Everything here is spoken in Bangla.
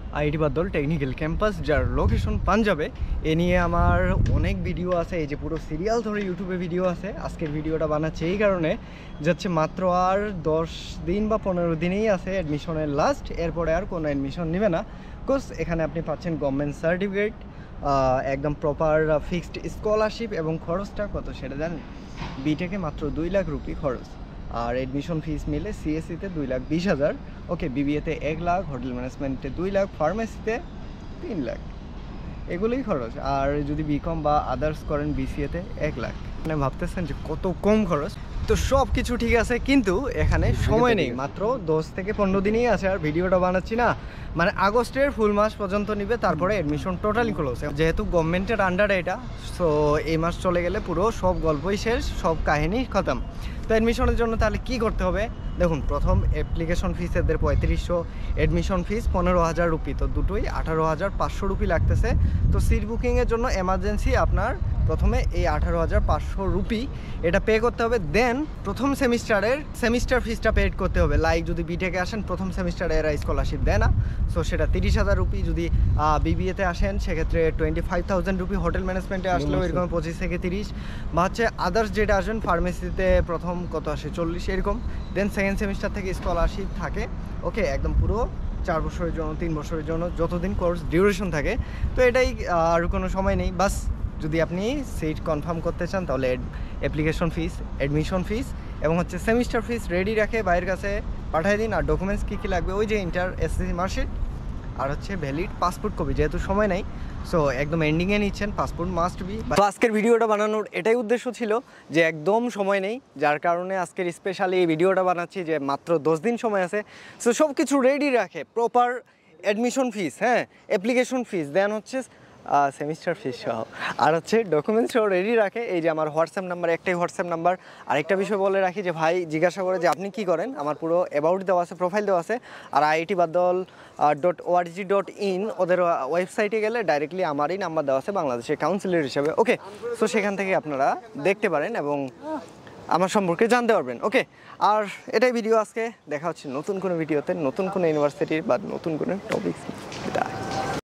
IET Bhaddal টেকনিক্যাল ক্যাম্পাস, যার লোকেশন পাঞ্জাবে। এ নিয়ে আমার অনেক ভিডিও আছে, এই যে পুরো সিরিয়াল ধরে ইউটিউবে ভিডিও আছে। আজকের ভিডিওটা বানাচ্ছে এই কারণে যাচ্ছে মাত্র আর 10 দিন বা 15 দিনেই আছে অ্যাডমিশনের লাস্ট, এরপরে আর কোনো অ্যাডমিশন নেবে না। কোর্স এখানে আপনি পাচ্ছেন গভর্নমেন্ট সার্টিফিকেট, একদম প্রপার ফিক্সড স্কলারশিপ, এবং খরচটা কত সেটা জানেন? বিটেকে মাত্র 2 লাখ রুপি খরচ, আর এডমিশন ফিস মিলে সিএসসিতে 2,20,000, ওকে, বিবিএতে 1 লাখ, হোটেল ম্যানেজমেন্টে 2 লাখ, ফার্মেসিতে 3 লাখ, এগুলোই খরচ। আর যদি বিকম বা আদার্স করেন বিসিএতে 1 লাখ। মানে ভাবতেছেন যে কত কম খরচ, তো সব কিছু ঠিক আছে, কিন্তু এখানে সময় নেই, মাত্র 10 থেকে 15 দিনই আছে। আর ভিডিওটা বানাচ্ছি না, মানে আগস্টের ফুল মাস পর্যন্ত নিবে, তারপরে অ্যাডমিশন টোটালি ক্লোজ। যেহেতু গভর্নমেন্টের আন্ডারে এটা, সো এই মাস চলে গেলে পুরো সব গল্পই শেষ, সব কাহিনী খতম। তো অ্যাডমিশনের জন্য তাহলে কি করতে হবে দেখুন, প্রথম অ্যাপ্লিকেশন ফিস এদের 3500, অ্যাডমিশন ফিস 15,000 রুপি, তো দুটোই 18,500 রুপি লাগতেছে। তো সিট বুকিংয়ের জন্য এমার্জেন্সি আপনার প্রথমে এই 18,500 রুপি এটা পে করতে হবে। দেন প্রথম সেমিস্টার ফিসটা পে করতে হবে। লাইক যদি বিটেকে আসেন প্রথম সেমিস্টারে এরা স্কলারশিপ দেয় না, সো সেটা 30,000 রুপি। যদি বিবিএতে আসেন সেক্ষেত্রে 25,000 রুপি, হোটেল ম্যানেজমেন্টে আসলেও এরকম 25 থেকে 30, বা হচ্ছে আদার্স যেটা আসেন ফার্মেসিতে প্রথম কত আসে 40 এরকম। দেন সেকেন্ড সেমিস্টার থেকে স্কলারশিপ থাকে, ওকে, একদম পুরো 4 বছরের জন্য, 3 বছরের জন্য, যতদিন কোর্স ডিউরেশন থাকে। তো এটাই, আর কোনো সময় নেই। বাস যদি আপনি সিট কনফার্ম করতে চান তাহলে অ্যাপ্লিকেশন ফিস, অ্যাডমিশন ফিস এবং হচ্ছে সেমিস্টার ফিস রেডি রাখে বাইরের কাছে পাঠিয়ে দিন। আর ডকুমেন্টস কী কী লাগবে, ওই যে ইন্টার এসএসসি মার্কশিট আর হচ্ছে ভ্যালিড পাসপোর্ট কপি, যেহেতু সময় নেই সো একদম এন্ডিংয়ে নিচ্ছেন, পাসপোর্ট মাস্ট বি। তো আজকের ভিডিওটা বানানোর এটাই উদ্দেশ্য ছিল যে একদম সময় নেই, যার কারণে আজকের স্পেশালি এই ভিডিওটা বানাচ্ছি যে মাত্র 10 দিন সময় আছে। সো সব কিছু রেডি রাখে, প্রপার অ্যাডমিশন ফিস, হ্যাঁ, অ্যাপ্লিকেশন ফিস, দেন হচ্ছে সেমিস্টার ফিস সহ, আর হচ্ছে ডকুমেন্টস সহ রেডি রাখে। এই যে আমার হোয়াটসঅ্যাপ নাম্বার, একটাই হোয়াটসঅ্যাপ নাম্বার। আরেকটা বিষয় বলে রাখি যে ভাই জিজ্ঞাসা করে যে আপনি কি করেন, আমার পুরো অ্যাবাউট দেওয়া আছে, প্রোফাইল দেওয়া আছে। আর IETBhaddal.org.in ওদের ওয়েবসাইটে গেলে ডাইরেক্টলি আমারই নাম্বার দেওয়া আছে বাংলাদেশের কাউন্সিলর হিসেবে, ওকে। সো সেখান থেকে আপনারা দেখতে পারেন এবং আমার সম্পর্কে জানতে পারবেন, ওকে। আর এটাই ভিডিও আজকে, দেখা হচ্ছে নতুন কোনো ভিডিওতে, নতুন কোনো ইউনিভার্সিটির বা নতুন কোনো টপিক।